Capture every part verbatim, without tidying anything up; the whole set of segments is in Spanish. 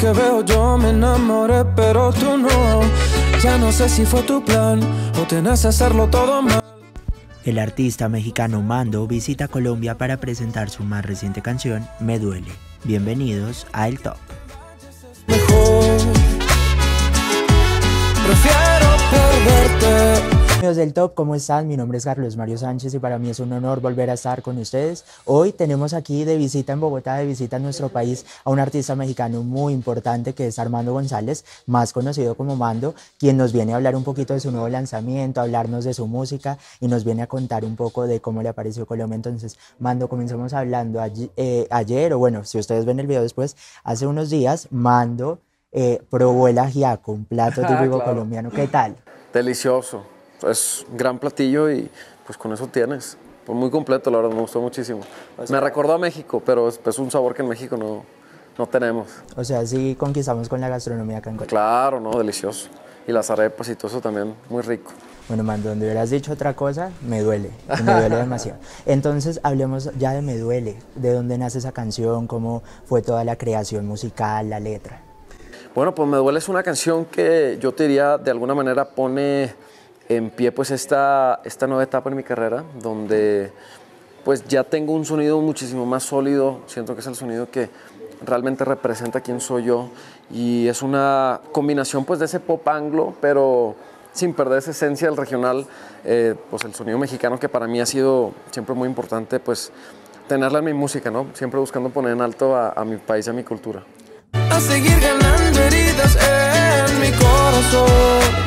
que veo yo me enamoré, pero tú no. Ya no sé si fue tu plan o tenés hacerlo todo mal. El artista mexicano Mando visita Colombia para presentar su más reciente canción, Me Duele. Bienvenidos a El Top. Mejor, prefiero perderte. Amigos del Top, ¿cómo están? Mi nombre es Carlos Mario Sánchez y para mí es un honor volver a estar con ustedes. Hoy tenemos aquí de visita en Bogotá, de visita en nuestro país, a un artista mexicano muy importante que es Armando González, más conocido como Mando, quien nos viene a hablar un poquito de su nuevo lanzamiento, a hablarnos de su música y nos viene a contar un poco de cómo le apareció Colombia. Entonces, Mando, comencemos hablando ayer, eh, ayer o bueno, si ustedes ven el video después, hace unos días, Mando eh, probó el ajiaco, un plato típico Claro. colombiano. ¿Qué tal? Delicioso, es un gran platillo y pues con eso tienes. Pues muy completo, la verdad, me gustó muchísimo. O sea, me recordó a México, pero es, es un sabor que en México no, no tenemos. O sea, sí conquistamos con la gastronomía acá en Colombia. Claro, no, delicioso. Y las arepas y todo eso también, muy rico. Bueno, Mando, donde hubieras dicho otra cosa, me duele, me duele demasiado. Entonces, hablemos ya de Me Duele, de dónde nace esa canción, cómo fue toda la creación musical, la letra. Bueno, pues Me Duele es una canción que yo te diría, de alguna manera pone en pie pues esta, esta nueva etapa en mi carrera, donde pues ya tengo un sonido muchísimo más sólido, siento que es el sonido que realmente representa quién soy yo y es una combinación pues de ese pop anglo, pero sin perder esa esencia del regional, eh, pues el sonido mexicano que para mí ha sido siempre muy importante pues tenerla en mi música, ¿no? Siempre buscando poner en alto a, a mi país y a mi cultura. A seguir ganando heridas en mi corazón.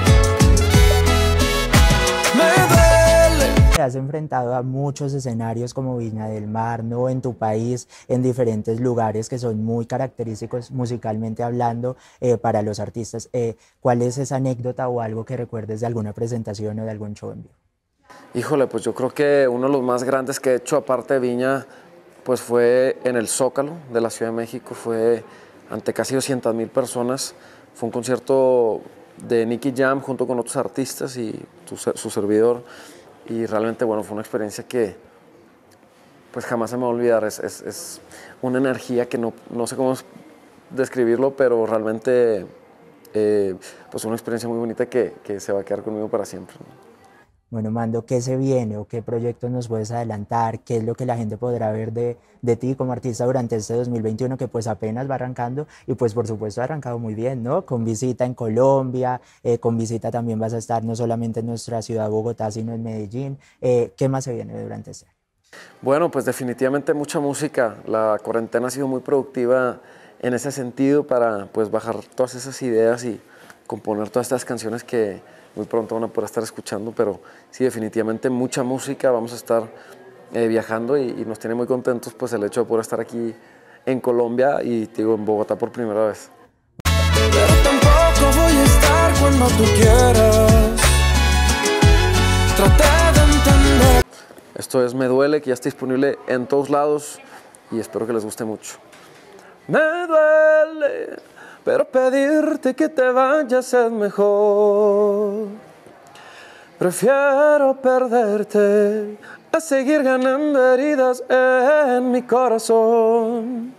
Me duele. Te has enfrentado a muchos escenarios como Viña del Mar, ¿no? En tu país, en diferentes lugares que son muy característicos musicalmente hablando eh, para los artistas. Eh, ¿Cuál es esa anécdota o algo que recuerdes de alguna presentación o de algún show en vivo? Híjole, pues yo creo que uno de los más grandes que he hecho, aparte de Viña, pues fue en el Zócalo de la Ciudad de México, fue ante casi doscientas mil personas. Fue un concierto de Nicky Jam junto con otros artistas y su, su servidor. Y realmente, bueno, fue una experiencia que pues jamás se me va a olvidar. Es, es, es una energía que no, no sé cómo describirlo, pero realmente eh, pues una experiencia muy bonita que, que se va a quedar conmigo para siempre, ¿no? Bueno, Mando, ¿qué se viene o qué proyectos nos puedes adelantar? ¿Qué es lo que la gente podrá ver de, de ti como artista durante este dos mil veintiuno que pues apenas va arrancando y pues por supuesto ha arrancado muy bien, ¿no? Con visita en Colombia, eh, con visita también vas a estar no solamente en nuestra ciudad Bogotá, sino en Medellín. Eh, ¿qué más se viene durante este año? Bueno, pues definitivamente mucha música. La cuarentena ha sido muy productiva en ese sentido para pues bajar todas esas ideas y componer todas estas canciones que muy pronto van a poder estar escuchando, pero sí, definitivamente mucha música, vamos a estar eh, viajando y, y nos tiene muy contentos pues el hecho de poder estar aquí en Colombia y digo, en Bogotá por primera vez. Pero tampoco voy a estar cuando tú quieras. Traté de entender. Esto es Me Duele, que ya está disponible en todos lados y espero que les guste mucho. Me duele, pero pedirte que te vayas es mejor. Prefiero perderte a seguir ganando heridas en mi corazón.